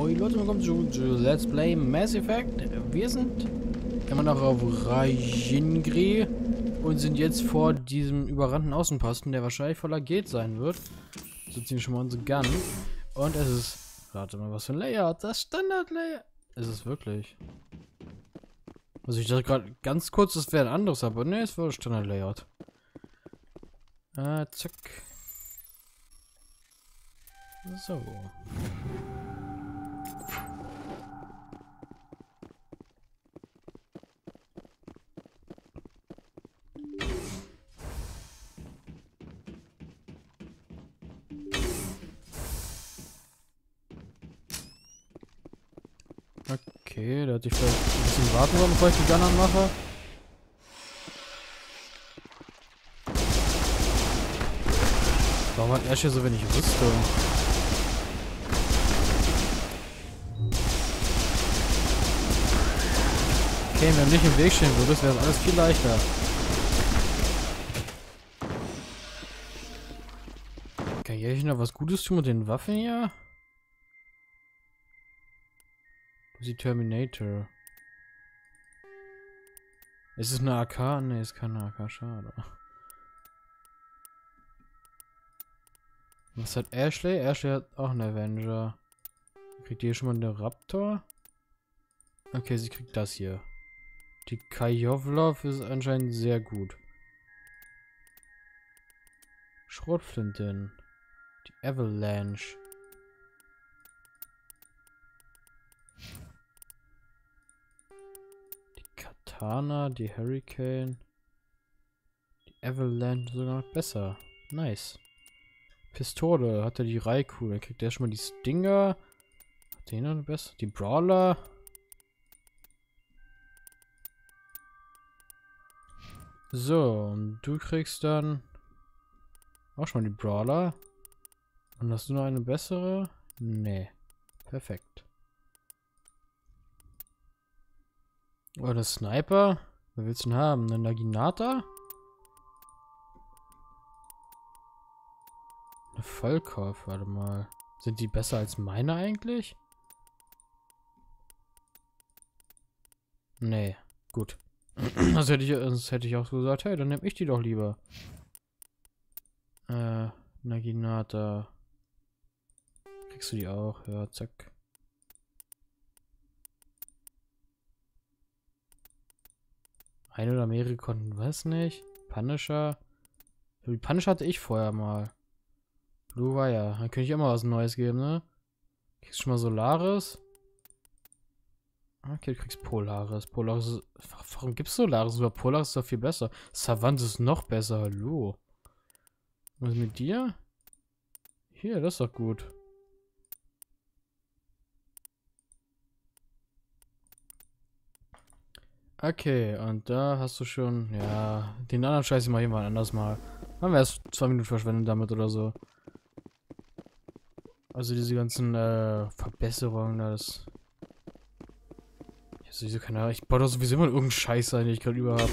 Moin Leute, willkommen zu Let's Play Mass Effect. Wir sind immer noch auf Rajingri und sind jetzt vor diesem überrannten Außenposten, der wahrscheinlich voller Gate sein wird. So ziehen wir schon mal unsere Gun. Und es ist, warte mal, was für ein Layout, das Standard-Layout. Ist es wirklich? Also ich dachte gerade ganz kurz, das wäre ein anderes, aber ne, es war Standard-Layout. Zack. So. Okay, da hätte ich vielleicht ein bisschen warten sollen, bevor ich die Gun anmache. Warum hat Ash hier so wenig Rüstung? Okay, wenn du nicht im Weg stehen würdest, wäre das alles viel leichter. Kann ich noch was Gutes tun mit den Waffen hier? Die Terminator. Ist es eine AK? Ne, ist keine AK, schade. Was hat Ashley? Ashley hat auch einen Avenger. Kriegt die hier schon mal eine Raptor? Okay, sie kriegt das hier. Die Kajovlov ist anscheinend sehr gut. Schrotflinten. Die Avalanche. Die Katana, die Hurricane. Die Avalanche sogar noch besser. Nice. Pistole. Hat er die Raikou. Dann kriegt er schon mal die Stinger. Hat der noch eine bessere? Die Brawler. So, und du kriegst dann auch schon mal die Brawler. Und hast du noch eine bessere? Nee. Perfekt. Oh, eine Sniper? Was willst du denn haben? Eine Naginata? Eine Vollkauf, warte mal. Sind die besser als meine eigentlich? Nee, gut. Sonst hätte ich auch so gesagt, hey, dann nehme ich die doch lieber. Naginata. Kriegst du die auch? Ja, zack. Ein oder mehrere konnten, weiß nicht. Punisher. Die Punisher hatte ich vorher mal. Blue Wire. Dann könnte ich immer was Neues geben, ne? Kriegst du schon mal Solaris? Okay, du kriegst Polaris. Polaris ist... Warum gibt's Solaris? Aber Polaris ist doch viel besser. Savant ist noch besser. Hallo. Was ist mit dir? Hier, das ist doch gut. Okay, und da hast du schon... Ja, den anderen Scheiß mal jemand anders mal. Haben wir erst 2 Minuten verschwendet damit oder so. Also diese ganzen Verbesserungen, das... Sowieso keine Ahnung. Ich baue doch sowieso immer irgendeinen Scheiß ein, den ich gerade über habe.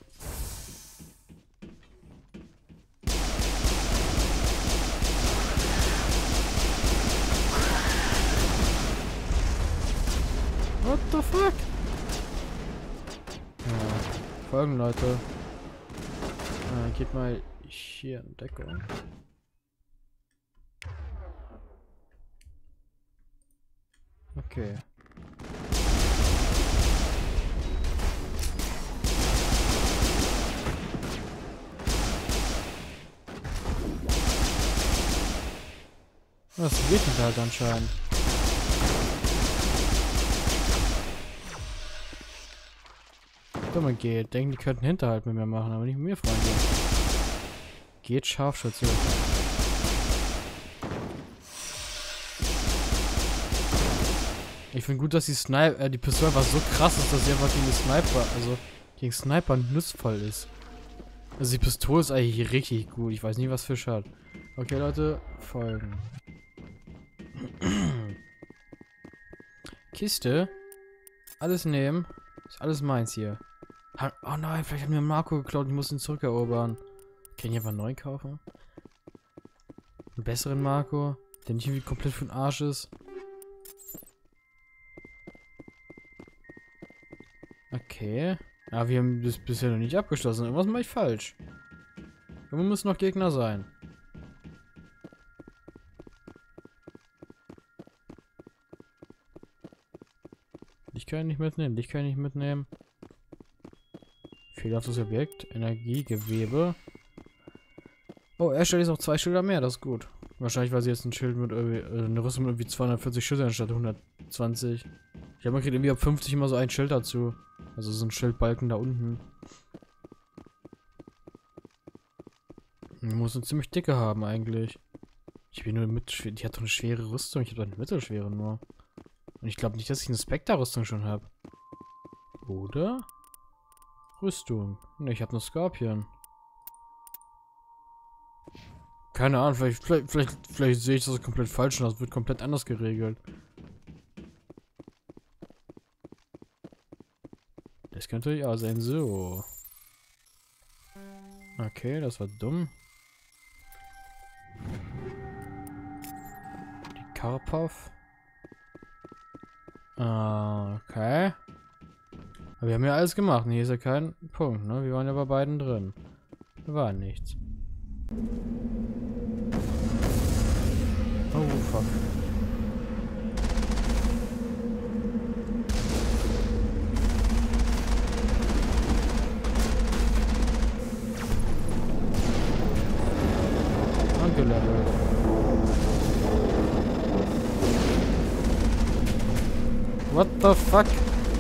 What the fuck? Ja, folgen Leute. Geht mal hier in Deckung. Okay. Das geht nicht halt anscheinend. Dumme geht. Denken, die könnten Hinterhalt mit mir machen, aber nicht mit mir, Freunde. Geht Scharfschütze. Ich finde gut, dass die Pistole war so krass ist, dass sie einfach gegen Sniper, also gegen Sniper nutzvoll ist. Also die Pistole ist eigentlich richtig gut. Ich weiß nie, was Fisch hat. Okay, Leute, folgen. Kiste. Alles nehmen. Ist alles meins hier. Oh nein, vielleicht haben wir Marco geklaut. Ich muss ihn zurückerobern. Kann ich einfach neu kaufen? Einen besseren Marco? Der nicht irgendwie komplett für den Arsch ist? Okay. Aber wir haben das bisher noch nicht abgeschlossen. Irgendwas mache ich falsch. Irgendwo müssen noch Gegner sein. Dich kann ich nicht mitnehmen. Dich kann ich nicht mitnehmen. Fehlerhaftes Objekt. Energie, Gewebe. Oh, er stellt jetzt noch 2 Schilder mehr. Das ist gut. Wahrscheinlich, weil sie jetzt ein Schild mit irgendwie, eine Rüstung mit irgendwie 240 Schildern statt 120. Ich habe mir irgendwie ab 50 immer so ein Schild dazu. Also so ein Schildbalken da unten. Die muss eine ziemlich dicke haben eigentlich. Ich bin nur mit. Die hat doch eine schwere Rüstung. Ich habe doch eine mittelschwere nur. Und ich glaube nicht, dass ich eine Spectre-Rüstung schon habe. Oder? Rüstung. Ne, ich habe eine Skorpion. Keine Ahnung, vielleicht sehe ich das komplett falsch und das wird komplett anders geregelt. Das könnte ja sein, so. Okay, das war dumm. Die Karpov. Okay. Aber wir haben ja alles gemacht. Hier ist ja kein Punkt, ne? Wir waren ja bei beiden drin. Da war nichts. Oh, fuck. Angelevelt. What the fuck?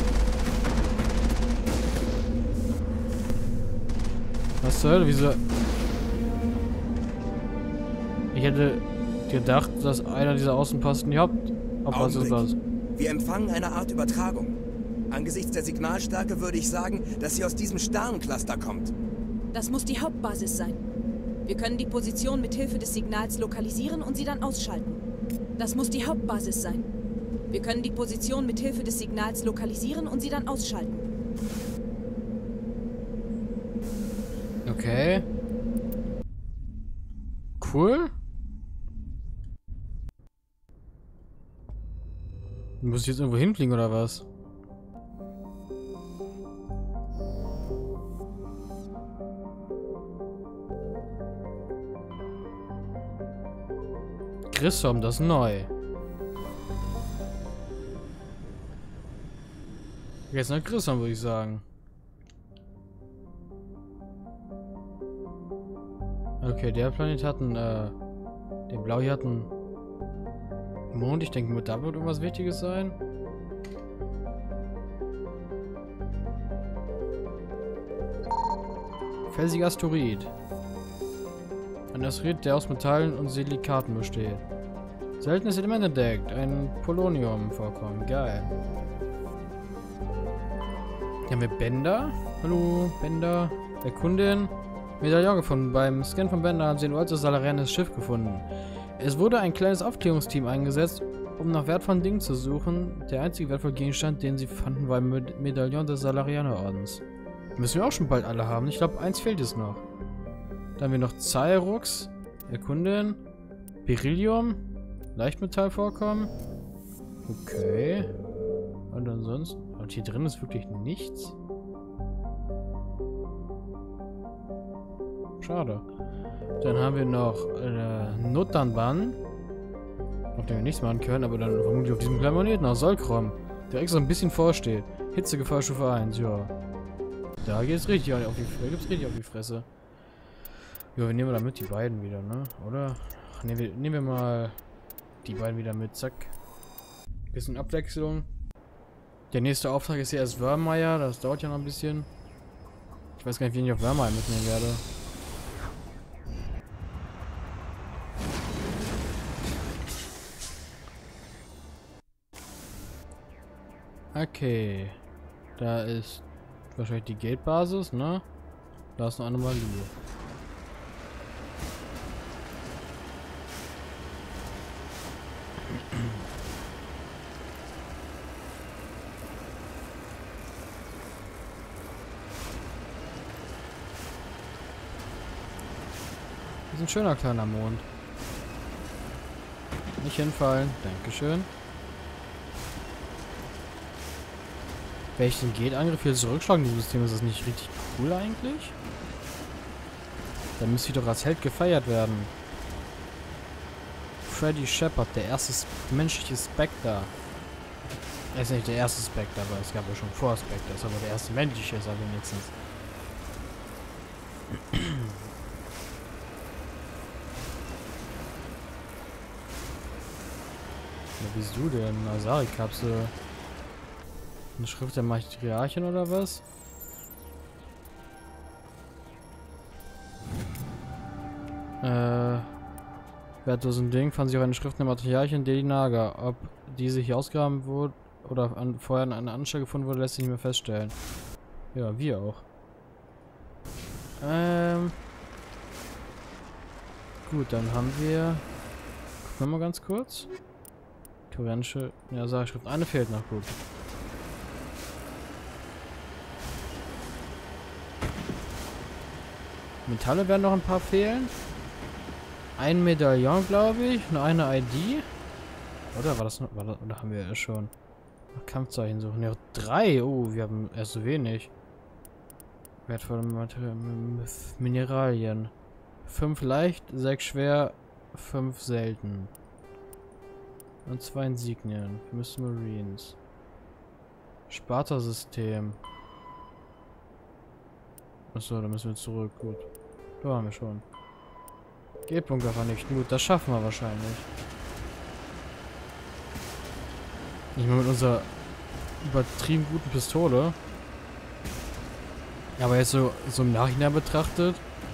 Was zur Hölle? Wieso? Ich hätte gedacht, dass einer dieser Außenposten die Hauptposten ist. Wir empfangen eine Art Übertragung. Angesichts der Signalstärke würde ich sagen, dass sie aus diesem Sternencluster kommt. Das muss die Hauptbasis sein. Wir können die Position mit Hilfe des Signals lokalisieren und sie dann ausschalten. Das muss die Hauptbasis sein. Wir können die Position mit Hilfe des Signals lokalisieren und sie dann ausschalten. Okay. Cool. Muss ich jetzt irgendwo hinfliegen oder was? Grissom, das ist neu. Jetzt nach Grissom, würde ich sagen. Okay, der Planet hat einen, der Blau hier hat einen Mond. Ich denke, da wird irgendwas Wichtiges sein. Felsiger Asteroid. Ein Asteroid, der aus Metallen und Silikaten besteht. Seltenes Element entdeckt. Ein Polonium-Vorkommen. Geil. Hier haben wir Bender. Hallo, Bender. Erkundin. Medaillon gefunden. Beim Scan von Bender haben sie ein uraltes salarianes Schiff gefunden. Es wurde ein kleines Aufklärungsteam eingesetzt, um nach wertvollen Dingen zu suchen. Der einzige wertvolle Gegenstand, den sie fanden, war ein Medaillon des Salarianerordens. Müssen wir auch schon bald alle haben. Ich glaube, eins fehlt es noch. Dann haben wir noch Cyrux, Erkunden, Beryllium, Leichtmetallvorkommen. Okay. Und ansonsten. Und hier drin ist wirklich nichts. Schade. Dann haben wir noch Notanban, auf dem wir nichts machen können, aber dann vermutlich auf diesem kleinen Planeten aus Solkrom, der extra ein bisschen vorsteht. Hitzegefahrstufe 1, ja. Da geht's richtig auf die Fresse. Ja, wir nehmen da mit die beiden wieder, ne? Oder? Ach, nehmen wir mal die beiden wieder mit, zack. Bisschen Abwechslung. Der nächste Auftrag ist ja erst Wörmeier, das dauert ja noch ein bisschen. Ich weiß gar nicht, wen ich auf Wörmeier mitnehmen werde. Okay. Da ist wahrscheinlich die Gate-Basis, ne? Da ist eine Anomalie. Das ist ein schöner kleiner Mond. Nicht hinfallen. Dankeschön. Welchen geht Angriff hier zurückschlagen? Dieses System, ist das nicht richtig cool eigentlich? Dann müsste ich doch als Held gefeiert werden. Freddy Shepard, der erste menschliche Spectre. Er ist nicht der erste Spectre, aber es gab ja schon vor Spectre. Ist aber der erste menschliche, ist er wenigstens. Ja, wie bist du denn? Asari-Kapsel. Eine Schrift der Matriarchin oder was? Wertlosen Ding fand sich auch eine Schrift der Matriarchin Delinaga. Ob diese hier ausgegraben wurde oder vorher an einer Anstalt gefunden wurde, lässt sich nicht mehr feststellen. Ja, wir auch. Gut, dann haben wir... Gucken wir mal ganz kurz. Koreanische... Ja, Schrift. Eine fehlt noch, gut. Metalle werden noch ein paar fehlen. Ein Medaillon, glaube ich. Nur eine ID. Oder war das noch... Oder haben wir ja schon... Kampfzeichen suchen. Ja, 3. Oh, wir haben erst so wenig. Wertvolle Mineralien. 5 leicht, 6 schwer, 5 selten. Und 2 Insignien. Miss Marines. Sparta-System. Achso, da müssen wir zurück. Gut. Da haben wir schon. G-Bunker vernichten. Gut, das schaffen wir wahrscheinlich. Nicht mal mit unserer übertrieben guten Pistole. Aber jetzt so im Nachhinein betrachtet,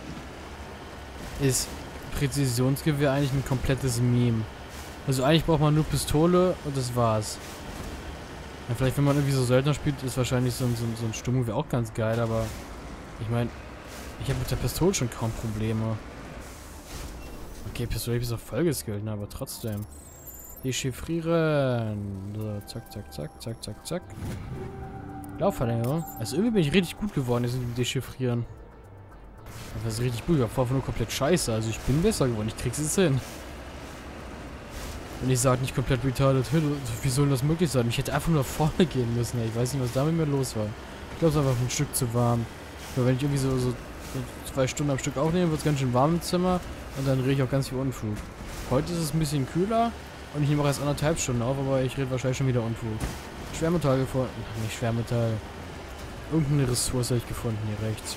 ist Präzisionsgewehr eigentlich ein komplettes Meme. Also eigentlich braucht man nur Pistole und das war's. Ja, vielleicht wenn man irgendwie so Söldner spielt, ist wahrscheinlich so ein Sturmgewehr auch ganz geil, aber ich meine, ich habe mit der Pistole schon kaum Probleme. Okay, Pistole ist auch voll geskillt, aber trotzdem. Dechiffrieren. So, zack, zack, zack, zack, zack, zack. Laufverlängerung. Also irgendwie bin ich richtig gut geworden jetzt mit dem Dechiffrieren. Das ist richtig gut. Ich war vorher nur komplett scheiße. Also ich bin besser geworden. Ich krieg's jetzt hin. Und ich sage nicht komplett retarded. Wie soll das möglich sein? Ich hätte einfach nur nach vorne gehen müssen. Ey. Ich weiß nicht, was da mit mir los war. Ich glaube, es war einfach ein Stück zu warm. Aber wenn ich irgendwie so 2 Stunden am Stück aufnehme, wird es ganz schön warm im Zimmer. Und dann rede ich auch ganz viel Unfug. Heute ist es ein bisschen kühler. Und ich nehme auch erst 1,5 Stunden auf. Aber ich rede wahrscheinlich schon wieder Unfug. Schwermetall gefunden. Ach, nicht Schwermetall. Irgendeine Ressource habe ich gefunden hier rechts.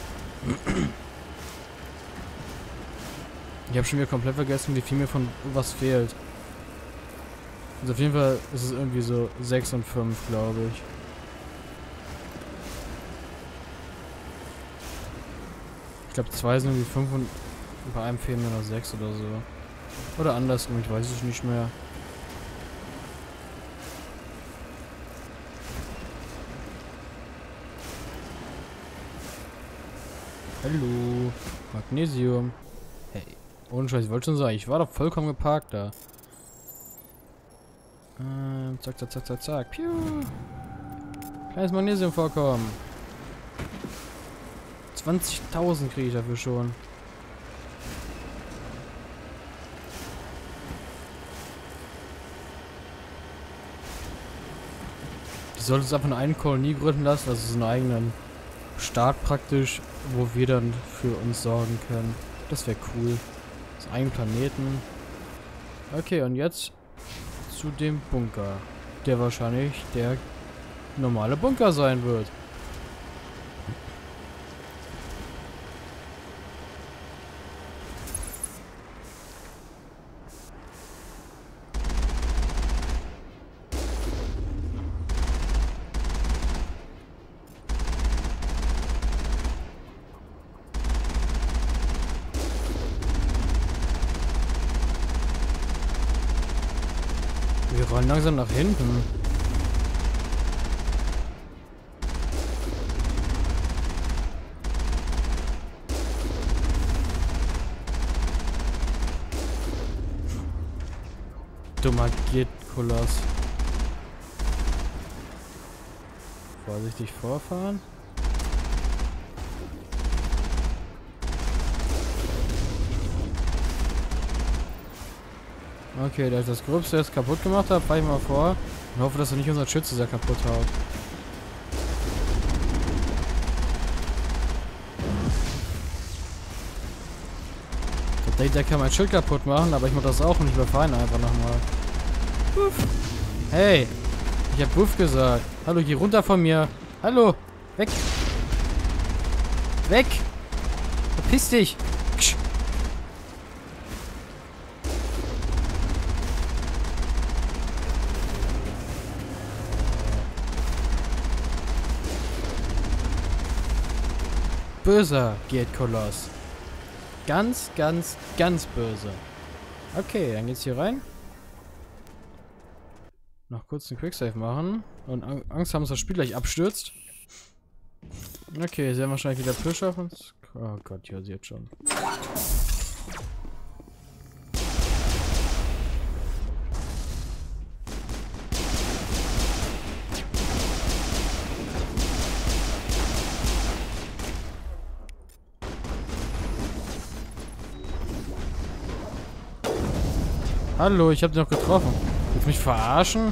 Ich habe schon wieder komplett vergessen, wie viel mir von was fehlt. Also auf jeden Fall ist es irgendwie so 6 und 5, glaube ich. Ich glaube 2 sind irgendwie 5 und bei einem fehlen mir noch 6 oder so. Oder andersrum, ich weiß es nicht mehr. Hallo. Magnesium. Hey. Ohne Scheiß, ich wollte schon sagen, ich war doch vollkommen geparkt da. Zack, zack, zack, zack, zack. Piu. Kleines Magnesiumvorkommen. 20.000 kriege ich dafür schon. Die sollte es einfach nur eine Kolonie gründen lassen, also so einen eigenen Staat praktisch, wo wir dann für uns sorgen können. Das wäre cool. Das eigenen Planeten. Okay, und jetzt zu dem Bunker, der wahrscheinlich der normale Bunker sein wird. Wir rollen langsam nach hinten. Dummer Git-Koloss. Vorsichtig vorfahren. Okay, da ich das Gröbste jetzt kaputt gemacht habe, fahre ich mal vor und hoffe, dass er nicht unser Schütze sehr kaputt haut. Der kann mein Schild kaputt machen, aber ich mach das auch und ich überfahre ihn einfach nochmal. Hey! Ich hab Wuff gesagt. Hallo, geh runter von mir. Hallo! Weg! Weg! Verpiss dich! Ksch. Böser Gate-Koloss. Ganz, ganz, ganz böse. Okay, dann geht's hier rein. Noch kurz einen Quicksave machen. Und Angst haben, dass das Spiel gleich abstürzt. Okay, sie haben wahrscheinlich wieder Push auf uns. Oh Gott, ja, sie jetzt schon. Hallo, ich hab dich noch getroffen. Willst du mich verarschen?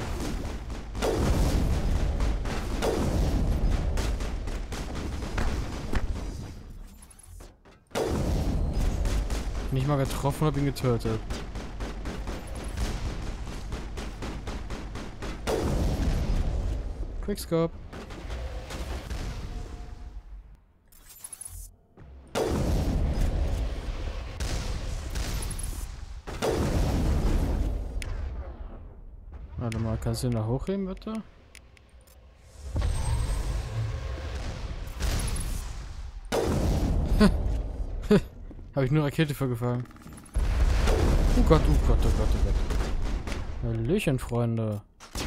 Nicht mal getroffen, hab ihn getötet. Quickscope. Warte mal, kannst du ihn da hochheben, bitte? Habe ich nur Rakete vorgefallen. Oh Gott, oh Gott, oh Gott, oh Gott. Hallöchen, Freunde.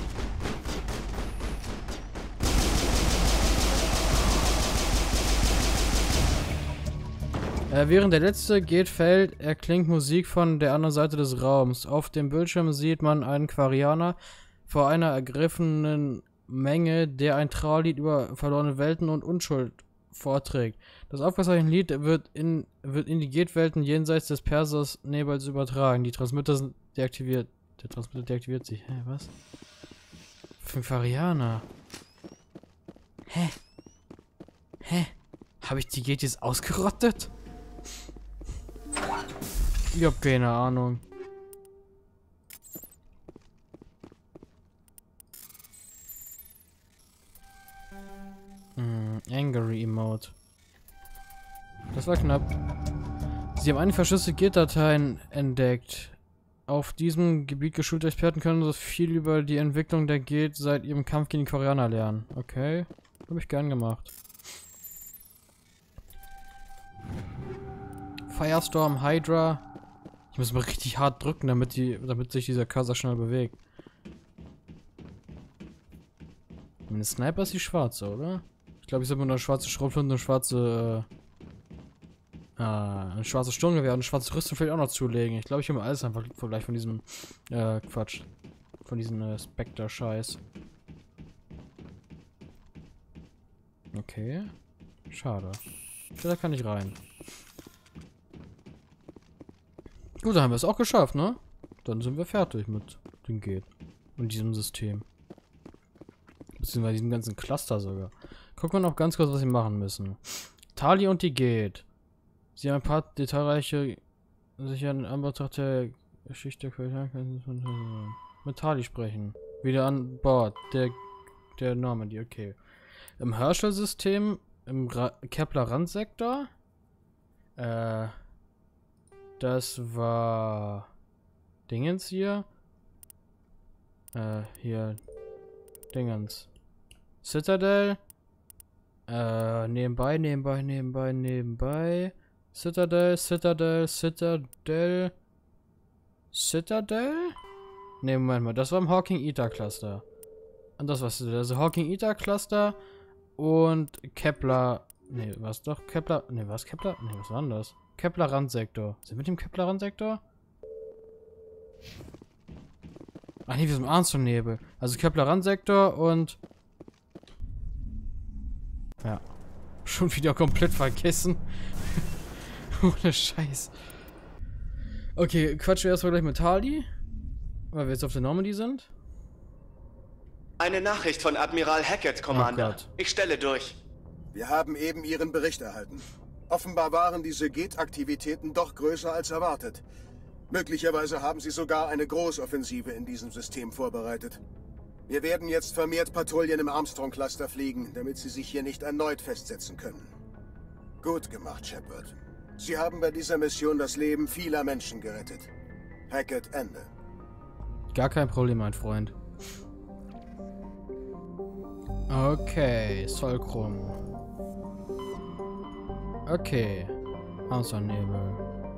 Während der letzte Gate fällt, erklingt Musik von der anderen Seite des Raums. Auf dem Bildschirm sieht man einen Quarianer vor einer ergriffenen Menge, der ein Trauerlied über verlorene Welten und Unschuld vorträgt. Das aufgezeichnete Lied wird in die Gate-Welten jenseits des Perseus-Nebels übertragen. Die Transmitter sind deaktiviert. Der Transmitter deaktiviert sich. Hä, was? Für ein Quarianer. Hä? Hä? Habe ich die Gate jetzt ausgerottet? Ich hab keine Ahnung. Angry Emote. Das war knapp. Sie haben eine verschlüsselte Gate-Dateien entdeckt. Auf diesem Gebiet geschulte Experten können so viel über die Entwicklung der Gate seit ihrem Kampf gegen die Koreaner lernen. Okay. Habe ich gern gemacht. Firestorm, Hydra. Ich muss mal richtig hart drücken, damit sich dieser Cursor schnell bewegt. Meine Sniper ist die schwarze, oder? Ich glaube, ich sollte mir eine schwarze Schrotflinte und eine schwarze Sturmgewehr und eine schwarze Rüstung vielleicht auch noch zulegen. Ich glaube, ich will mir alles einfach gleich von diesem Quatsch. Von diesem Spectre-Scheiß. Okay. Schade. Da kann ich rein. Gut, dann haben wir es auch geschafft, ne? Dann sind wir fertig mit dem Gate. Und diesem System. Beziehungsweise diesem ganzen Cluster sogar. Gucken wir noch ganz kurz, was sie machen müssen. Tali und die Gate. Sie haben ein paar detailreiche, sicher in Anbetracht der Geschichte mit Tali sprechen. Wieder an Bord. Der Normandy, okay. Im Herschel-System, im Kepler-Randsektor. Das war Dingens hier. Hier. Dingens. Citadel. Nebenbei. Citadel. Ne, Moment mal. Das war im Hawking-Ether-Cluster. Und das war Citadel. Also Hawking-Ether-Cluster und Kepler. Ne, was doch? Kepler. Ne, was Kepler? Ne, was war denn das? Kepler-Randsektor. Sind wir mit dem Kepler-Randsektor? Ach nee, wir sind im Armstrong-Nebel. Also Kepler-Randsektor und... Ja. Schon wieder komplett vergessen. Ohne Scheiß. Okay, quatschen wir erstmal gleich mit Tali. Weil wir jetzt auf der Normandy sind. Eine Nachricht von Admiral Hackett, Commander. Oh, ich stelle durch. Wir haben eben Ihren Bericht erhalten. Offenbar waren diese Gate-Aktivitäten doch größer als erwartet. Möglicherweise haben sie sogar eine Großoffensive in diesem System vorbereitet. Wir werden jetzt vermehrt Patrouillen im Armstrong-Cluster fliegen, damit sie sich hier nicht erneut festsetzen können. Gut gemacht, Shepard. Sie haben bei dieser Mission das Leben vieler Menschen gerettet. Hackett, Ende. Gar kein Problem, mein Freund. Okay, Solchrum. Okay. Armstrong-Nebel.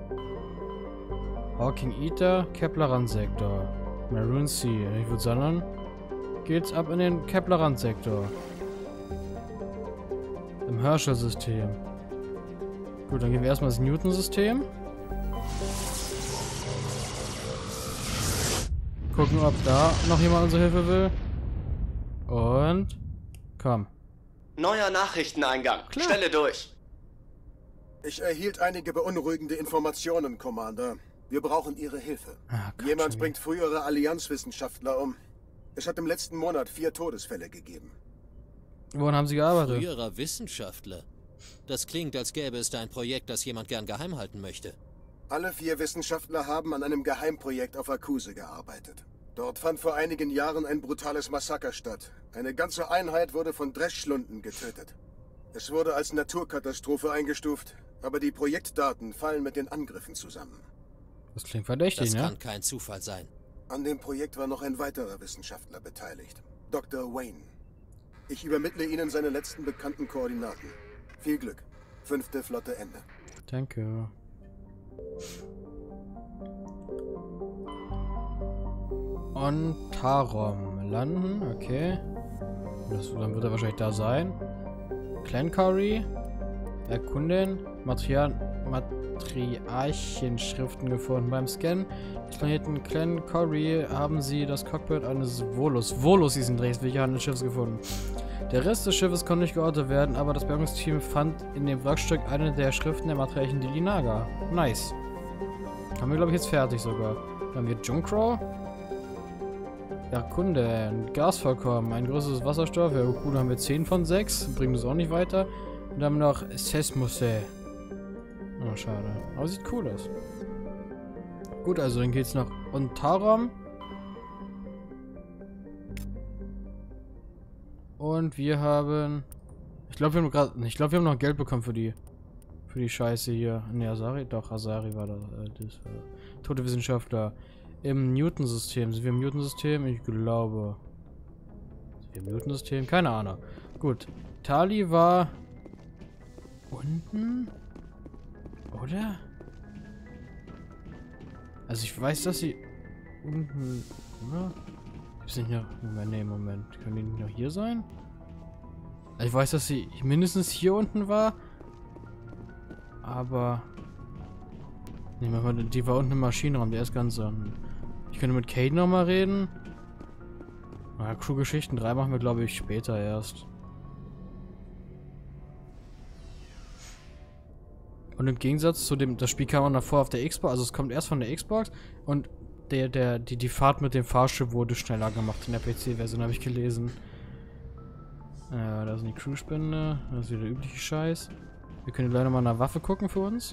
Hawking Ether, Kepler-Rand-Sektor. Maroon Sea. Ich würde sagen, geht's ab in den Kepler-Rand-Sektor. Im Herschel-System. Gut, dann gehen wir erstmal ins Newton-System. Gucken, ob da noch jemand unsere Hilfe will. Und... komm. Neuer Nachrichteneingang. Klar. Stelle durch. Ich erhielt einige beunruhigende Informationen, Commander. Wir brauchen Ihre Hilfe. Ah, Gott, Jemand schon bringt frühere Allianzwissenschaftler um. Es hat im letzten Monat 4 Todesfälle gegeben. Woran haben Sie gearbeitet? Früherer Wissenschaftler. Das klingt, als gäbe es da ein Projekt, das jemand gern geheim halten möchte. Alle 4 Wissenschaftler haben an einem Geheimprojekt auf Akuse gearbeitet. Dort fand vor einigen Jahren ein brutales Massaker statt. Eine ganze Einheit wurde von Dreschschlunden getötet. Es wurde als Naturkatastrophe eingestuft, aber die Projektdaten fallen mit den Angriffen zusammen. Das klingt verdächtig, Das ne? kann kein Zufall sein. An dem Projekt war noch ein weiterer Wissenschaftler beteiligt, Dr. Wayne. Ich übermittle Ihnen seine letzten bekannten Koordinaten. Viel Glück. 5. Flotte Ende. Danke. On Tarom. Landen, okay. Dann wird er wahrscheinlich da sein. Clancory. Erkunden. Matriarchenschriften gefunden. Beim Scannen des Planeten Clancory haben sie das Cockpit eines Volus hieß ein Drehsweg eines Schiffs gefunden. Der Rest des Schiffes konnte nicht geortet werden, aber das Bergungsteam fand in dem Wrackstück eine der Schriften der Matriarchen Dilinaga. Nice. Haben wir, glaube ich, jetzt fertig sogar. Dann haben wir Junkrow. Erkunden. Gasvorkommen. Ein größeres Wasserstoff. Ja, gut, haben wir 10 von 6. Bringt uns auch nicht weiter. Und dann haben wir noch Sesmose. Oh, schade. Aber sieht cool aus. Gut, also dann geht's nach Ontarom. Und wir haben... Ich glaube, wir haben noch Geld bekommen für die Scheiße hier. Ne, Asari? Doch, Asari war das. Tote Wissenschaftler. Im Newton-System. Sind wir im Newton-System? Ich glaube. Sind wir im Newton-System? Keine Ahnung. Gut. Tali war... unten? Oder? Also ich weiß, dass sie... unten... oder? Gibt's nicht noch... Moment. Können die nicht noch hier sein? Also ich weiß, dass sie mindestens hier unten war. Aber... ne, die war unten im Maschinenraum. Der ist ganz unten. Ich könnte mit Kate nochmal reden. Ja, Crew-Geschichten 3 machen wir, glaube ich, später erst. Und im Gegensatz zu dem... das Spiel kam auch davor auf der Xbox. Also es kommt erst von der Xbox. Und die Fahrt mit dem Fahrschiff wurde schneller gemacht in der PC-Version, habe ich gelesen. Ja, da sind die Crew-Spinde. Das ist wieder der übliche Scheiß. Wir können leider mal nach Waffe gucken für uns.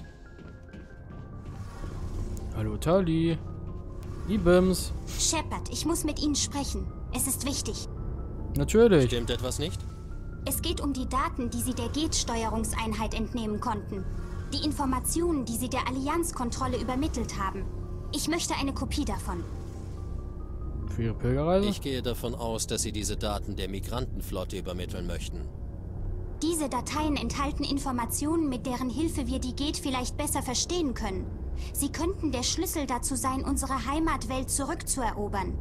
Hallo Tali. Ibims. Shepard, ich muss mit Ihnen sprechen. Es ist wichtig. Natürlich. Stimmt etwas nicht? Es geht um die Daten, die Sie der Gate-Steuerungseinheit entnehmen konnten. Die Informationen, die Sie der Allianzkontrolle übermittelt haben. Ich möchte eine Kopie davon. Für Ihre Pilgerreise? Ich gehe davon aus, dass Sie diese Daten der Migrantenflotte übermitteln möchten. Diese Dateien enthalten Informationen, mit deren Hilfe wir die Gate vielleicht besser verstehen können. Sie könnten der Schlüssel dazu sein, unsere Heimatwelt zurückzuerobern.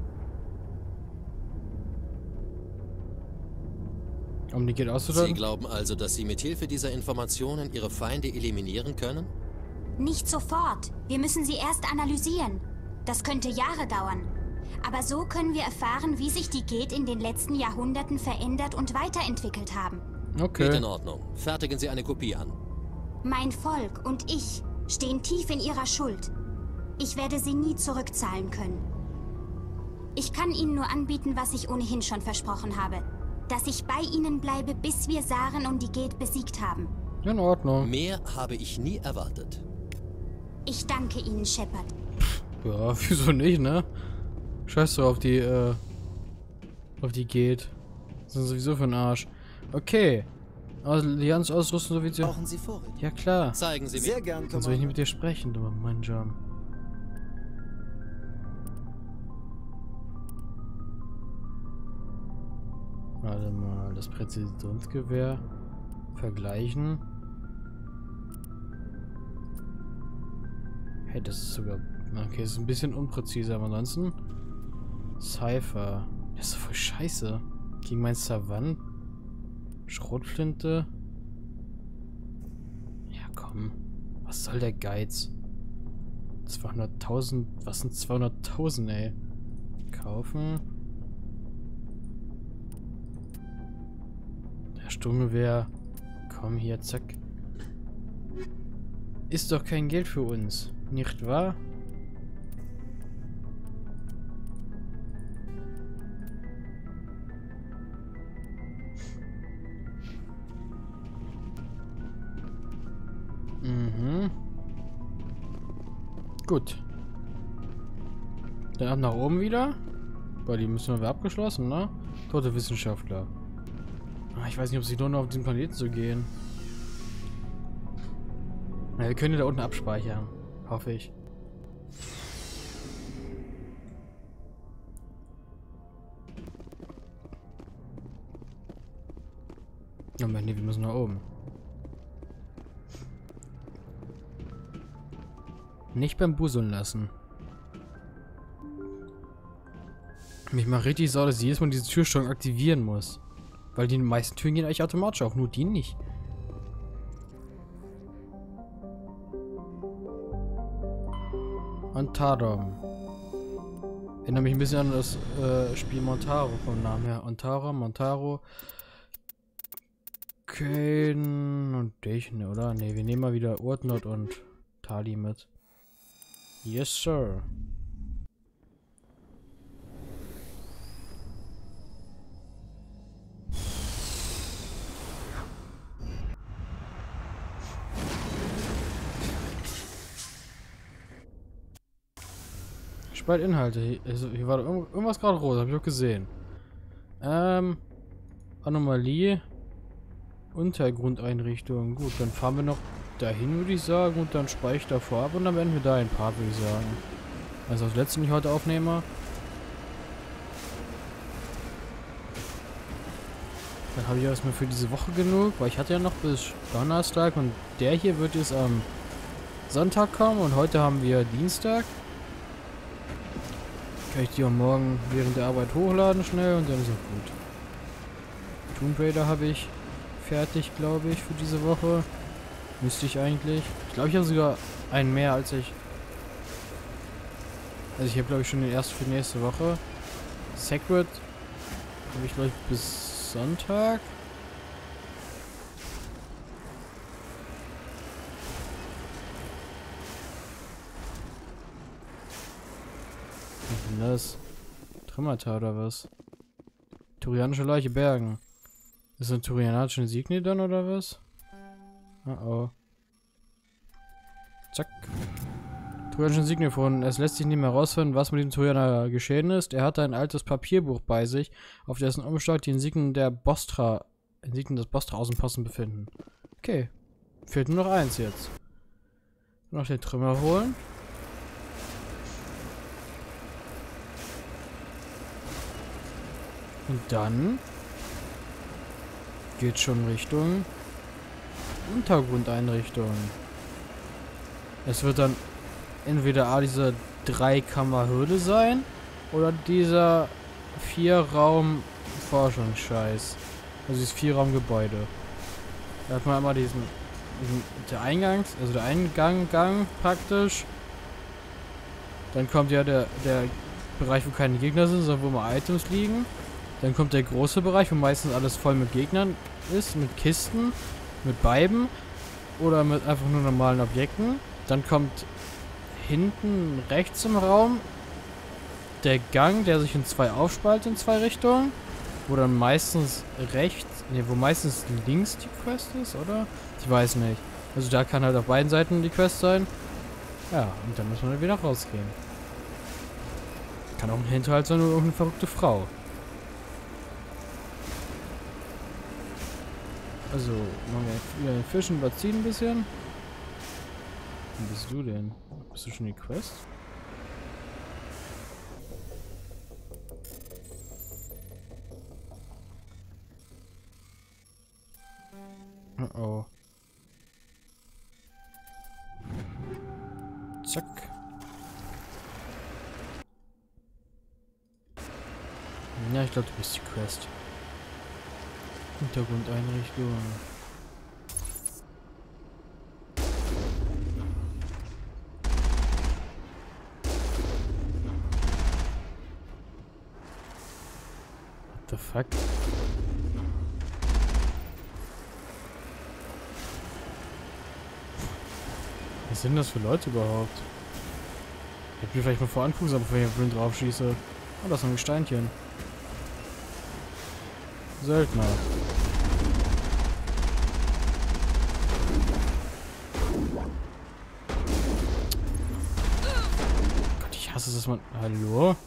Um die Gate auszuschalten? Sie glauben also, dass Sie mit Hilfe dieser Informationen Ihre Feinde eliminieren können? Nicht sofort. Wir müssen sie erst analysieren. Das könnte Jahre dauern. Aber so können wir erfahren, wie sich die Gate in den letzten Jahrhunderten verändert und weiterentwickelt haben. Okay. Geht in Ordnung. Fertigen Sie eine Kopie an. Mein Volk und ich stehen tief in ihrer Schuld. Ich werde sie nie zurückzahlen können. Ich kann Ihnen nur anbieten, was ich ohnehin schon versprochen habe. Dass ich bei Ihnen bleibe, bis wir Saren und die Gate besiegt haben. In Ordnung. Mehr habe ich nie erwartet. Ich danke Ihnen, Shepard. Ja, wieso nicht, ne? Scheiß drauf, auf die geht. Sind sowieso für den Arsch. Okay. Allianz ausrüsten, so wie sie. Brauchen Sie Vorräte? Ja, klar. Zeigen Sie mir. Sehr gern, Sonst will ich nicht mit dir sprechen, du mein Job. Warte mal, das Präzisionsgewehr vergleichen. Hey, das ist sogar... Okay, das ist ein bisschen unpräziser, aber ansonsten... Cypher. Das ist voll scheiße. Gegen mein Savant. Schrotflinte. Ja, komm. Was soll der Geiz? 200.000... Was sind 200.000, ey? Kaufen. Der Sturmgewehr. Komm hier, zack. Ist doch kein Geld für uns. Nicht wahr? Mhm. Gut. Dann ab nach oben wieder. Weil die müssen wir abgeschlossen, ne? Tote Wissenschaftler. Ah, ich weiß nicht, ob es sich lohnt, auf diesen Planeten zu gehen. Na, wir können ja da unten abspeichern. Hoffe ich. Oh Mann, nee, wir müssen nach oben. Nicht beim Buseln lassen. Mich macht richtig sauer, dass ich jedes Mal diese Türsteuerung aktivieren muss. Weil die meisten Türen gehen eigentlich automatisch auf, nur die nicht. Ontarom. Erinnert mich ein bisschen an das Spiel Montaro vom Namen her. Montaro. Kane und Dechne, oder? Ne, wir nehmen mal wieder Urtnot und Tali mit. Yes, sir. Spalt Inhalte. Also, hier war irgendwas gerade rot, habe ich auch gesehen. Anomalie. Untergrundeinrichtung. Gut, dann fahren wir noch dahin, würde ich sagen. Und dann speichere ich davor ab und dann beenden wir da ein Part, würde ich sagen. Also das letzte, den ich heute aufnehme. Dann habe ich erstmal für diese Woche genug, weil ich hatte ja noch bis Donnerstag und der hier wird jetzt am Sonntag kommen und heute haben wir Dienstag. Kann ich die auch morgen während der Arbeit hochladen schnell und dann ist auch gut. Tomb Raider habe ich fertig, glaube ich, für diese Woche. Müsste ich eigentlich. Ich glaube, ich habe sogar einen mehr als ich. Also ich habe, glaube ich, schon den ersten für nächste Woche. Sacred habe ich, glaube ich, bis Sonntag. Was ist denn das? Trümmertal oder was? Turianische Leiche bergen. Ist eine turianische Insignie dann oder was? Oh oh. Zack. Turianische Insignie gefunden. Es lässt sich nicht mehr herausfinden, was mit dem Turianer geschehen ist. Er hatte ein altes Papierbuch bei sich, auf dessen Umschlag die Insignien des Bostra Außenposten befinden. Okay. Fehlt nur noch eins jetzt. Noch den Trümmer holen. Und dann geht schon Richtung Untergrundeinrichtung. Es wird dann entweder diese 3-Kammer-Hürde sein oder dieser 4-Raum-Forschungsscheiß. Also dieses 4-Raum-Gebäude. Da hat man einmal der Eingang praktisch. Dann kommt ja der Bereich, wo keine Gegner sind, sondern wo mal Items liegen. Dann kommt der große Bereich, wo meistens alles voll mit Gegnern ist, mit Kisten, mit Beiben oder mit einfach nur normalen Objekten. Dann kommt hinten rechts im Raum der Gang, der sich in 2 aufspaltet, in 2 Richtungen. wo dann meistens rechts, ne, wo meistens links die Quest ist, oder? Ich weiß nicht. Also da kann halt auf beiden Seiten die Quest sein. Ja, und dann muss man wieder rausgehen. Kann auch ein Hinterhalt sein oder irgendeine verrückte Frau. Also, machen wir wieder den Fischen überziehen ein bisschen. Wo bist du denn? Bist du schon die Quest? Oh oh. Zack. Ja, ich glaube, du bist die Quest. Hintergrundeinrichtung. What the fuck? Was sind das für Leute überhaupt? Ich hätte mir vielleicht mal vorangucken sollen, bevor ich blind drauf schieße. Oh, das ist ein Steinchen. Söldner. Gott, ich hasse es, dass man... Hallo?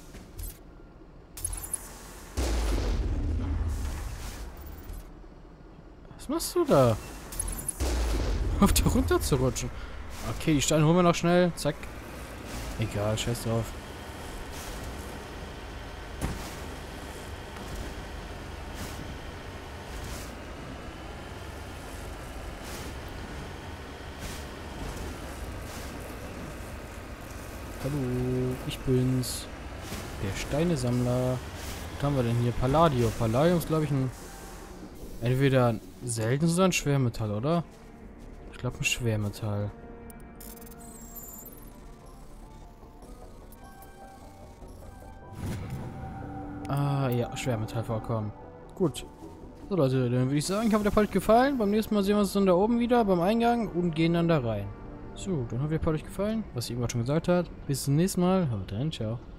Was machst du da? Auf da runter zu rutschen. Okay, die Steine holen wir noch schnell. Zack. Egal, scheiß drauf. Hallo, ich bin's. Der Steinesammler. Was haben wir denn hier? Palladio. Palladium ist, glaube ich, ein... Entweder ein seltenes oder ein Schwermetall, oder? Ich glaube, ein Schwermetall. Ah, ja, Schwermetall vorkommen. Gut. So, Leute, dann würde ich sagen, ich hoffe, der Part hat euch gefallen. Beim nächsten Mal sehen wir uns dann da oben wieder, beim Eingang, und gehen dann da rein. So, dann hoffe ich, der Part hat euch gefallen, was ich irgendwann schon gesagt hat. Bis zum nächsten Mal. Haut rein, ciao.